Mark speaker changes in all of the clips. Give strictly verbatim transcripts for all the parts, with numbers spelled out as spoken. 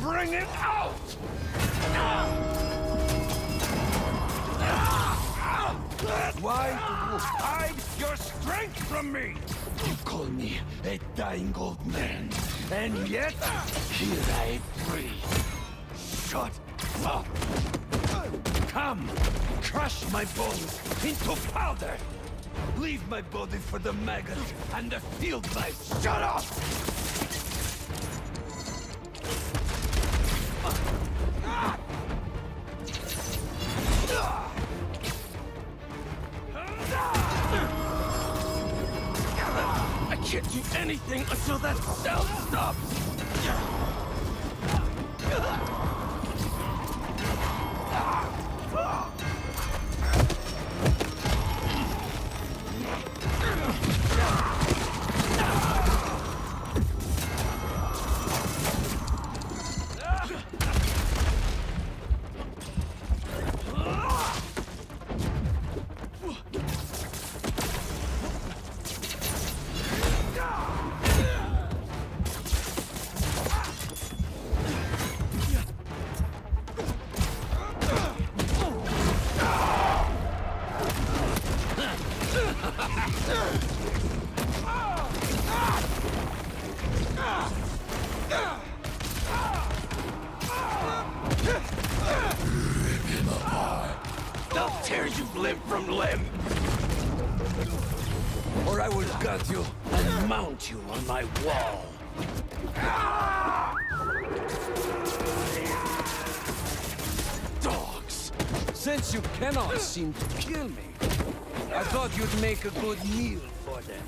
Speaker 1: Bring it out! Why do you hide your strength from me? You call me a dying old man, and yet here I breathe. Shut up! Come, crush my bones into powder! Leave my body for the maggots and the field mice! Shut up! I can't do anything until that cell stops! I'll tear you limb from limb! Or I will gut you and mount you on my wall. Dogs! Since you cannot seem to kill me, I thought you'd make a good meal for them.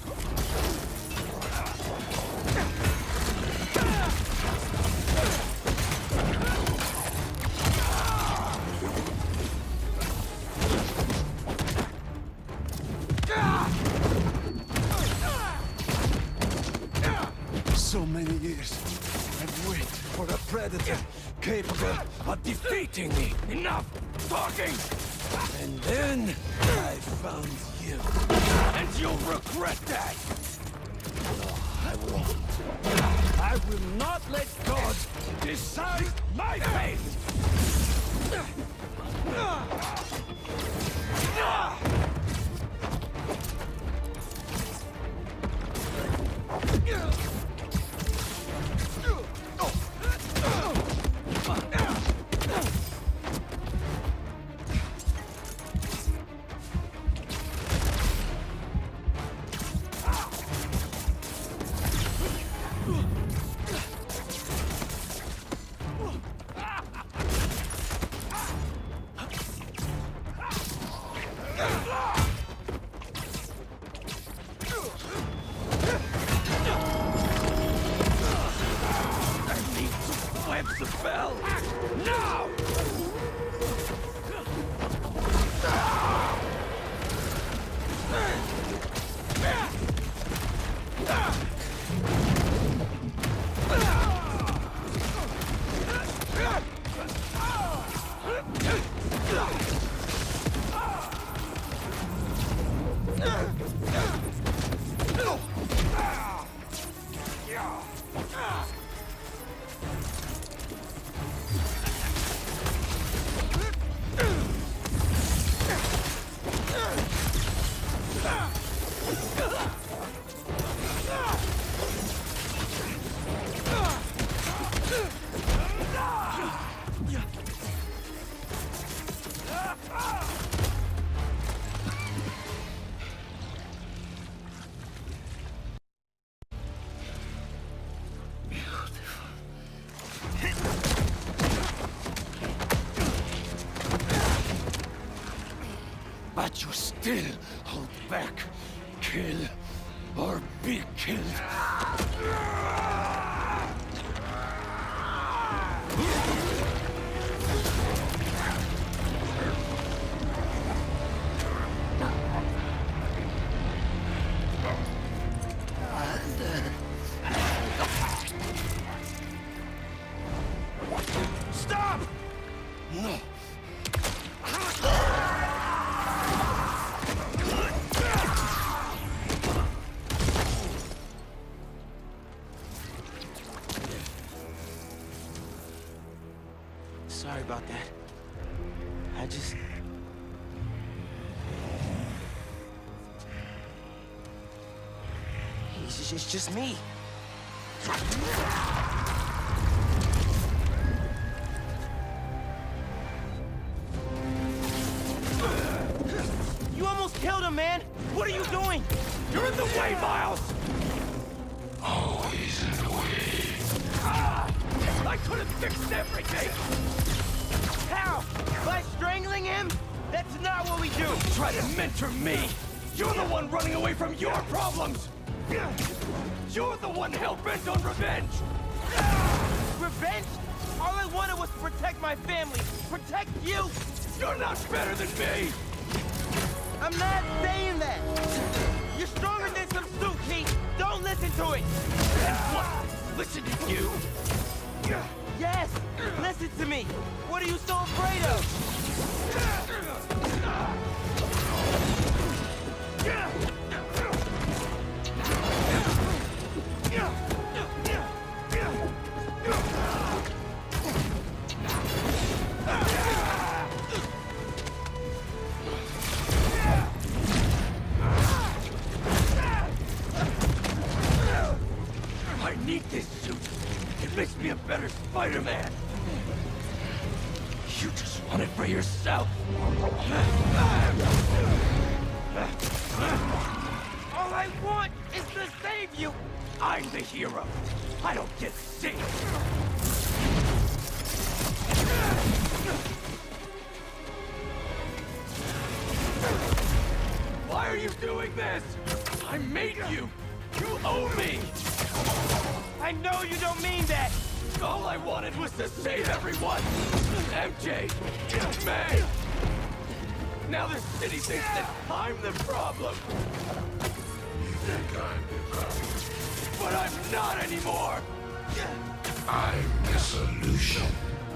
Speaker 1: So many years, I've waited for a predator capable of defeating me. Enough talking! And then I found you. And you'll regret that! No, I won't. I will not let God decide my fate! The bell! Now! But you still hold back. Kill or be killed. Stop! No.
Speaker 2: Sorry about that. I just... It's just, it's just me. You almost killed him, man! What are you doing?
Speaker 1: You're in the way, Miles!
Speaker 3: Always in the way.
Speaker 1: Ah! I could have fixed everything!
Speaker 2: How? By strangling him? That's not what we do!
Speaker 1: Try to mentor me! You're the one running away from your problems! You're the one hell-bent on revenge!
Speaker 2: Revenge? All I wanted was to protect my family, protect you!
Speaker 1: You're not better than me!
Speaker 2: I'm not saying that! You're stronger than some soup, Pete! Don't listen to it!
Speaker 1: And what? Listen to you?
Speaker 2: Yes! Listen to me! What are you so afraid of?
Speaker 1: I need this suit. It makes me a better Spider-Man. You just want it for yourself.
Speaker 2: All I want is to save you!
Speaker 1: I'm the hero. I don't get saved. Why are you doing this? I made you. You owe me.
Speaker 2: I know you don't mean that!
Speaker 1: All I wanted was to save everyone. M J, May. Now the city thinks that I'm the problem.
Speaker 3: You think I'm the problem?
Speaker 1: But I'm not anymore.
Speaker 3: I'm the solution.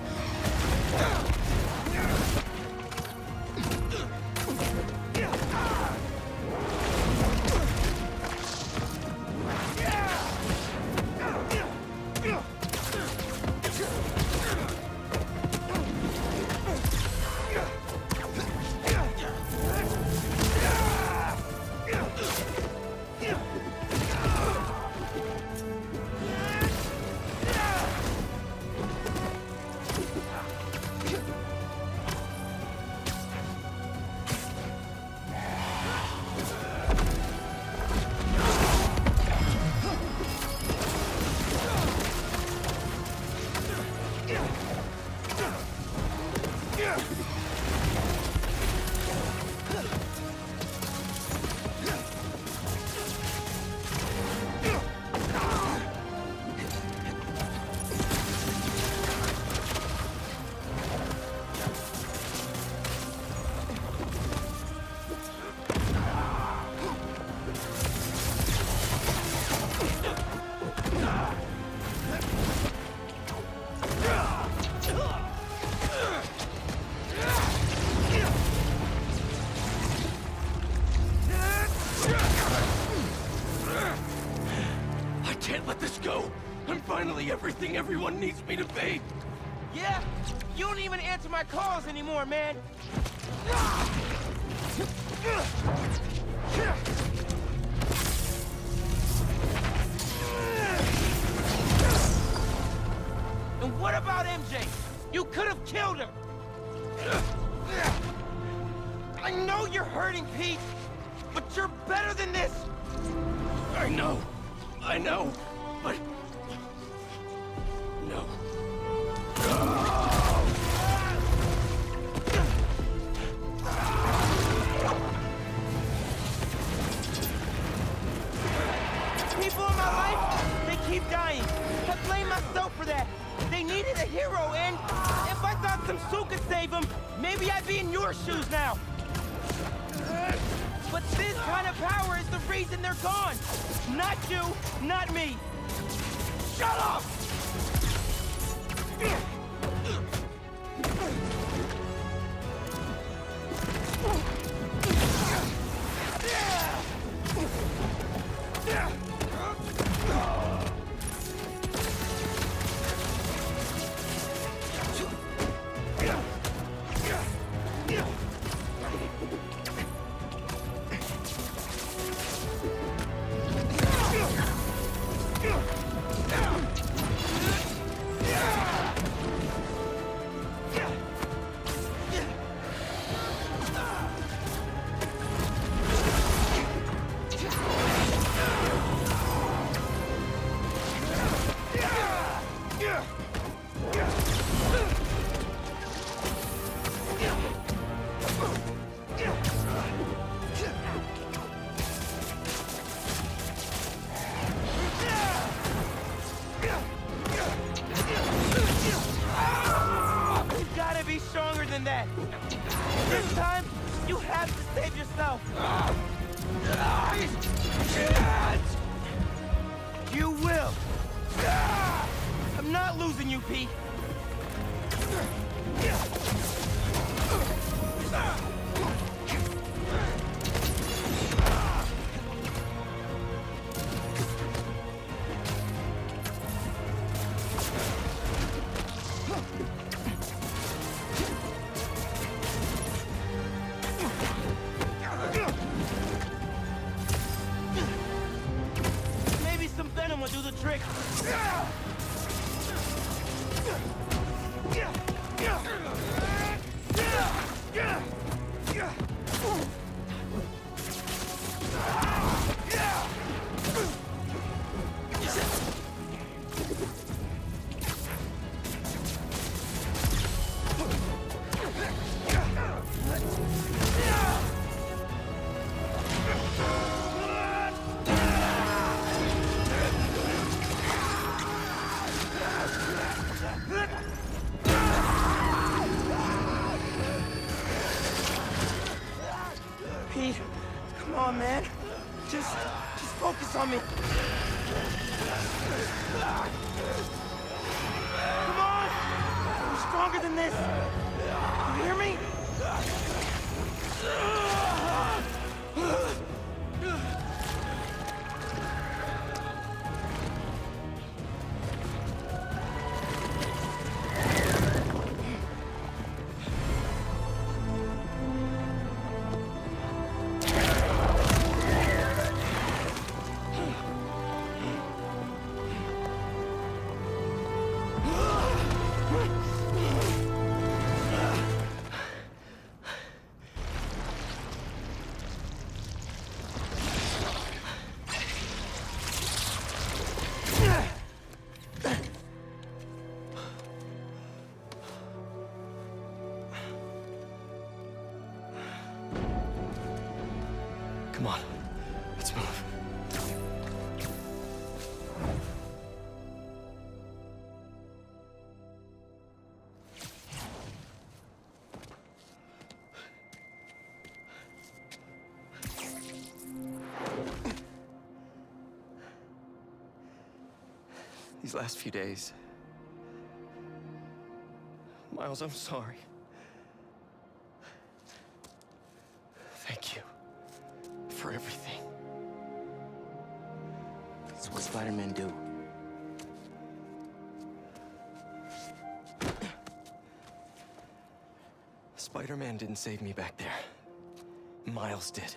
Speaker 1: Everything everyone needs me to be.
Speaker 2: Yeah? You don't even answer my calls anymore, man. And what about M J? You could have killed her. I know you're hurting, Pete, but you're better than this.
Speaker 1: I know. I know. But... No.
Speaker 2: People in my life, they keep dying. I blame myself for that. They needed a hero, and if I thought some suit could save them, maybe I'd be in your shoes now. But this kind of power is the reason they're gone. Not you, not me.
Speaker 1: Shut up!
Speaker 2: This time, you have to save yourself.
Speaker 1: I can't!
Speaker 2: You will. I'm not losing you, Pete. Maybe some venom will do the trick. Pete, come on, man. Just, just focus on me. Come on! You're stronger than this. You hear me?
Speaker 4: Come on, let's move. These last few days... Miles, I'm sorry. Thank you. For everything.
Speaker 2: It's what Spider-Man do.
Speaker 4: Spider-Man didn't save me back there. Miles did.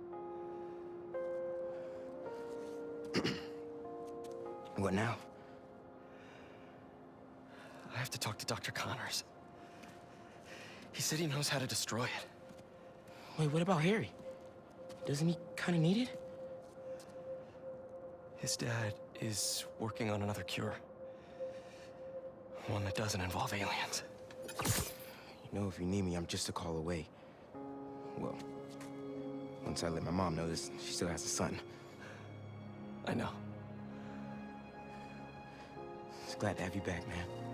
Speaker 2: What now?
Speaker 4: I have to talk to Doctor Connors. He said he knows how to destroy it.
Speaker 2: Wait, what about Harry? Doesn't he kind of need it?
Speaker 4: His dad is working on another cure. One that doesn't involve aliens.
Speaker 5: You know, if you need me, I'm just a call away. Well, once I let my mom know this, she still has a son.
Speaker 4: I know.
Speaker 5: Just glad to have you back, man.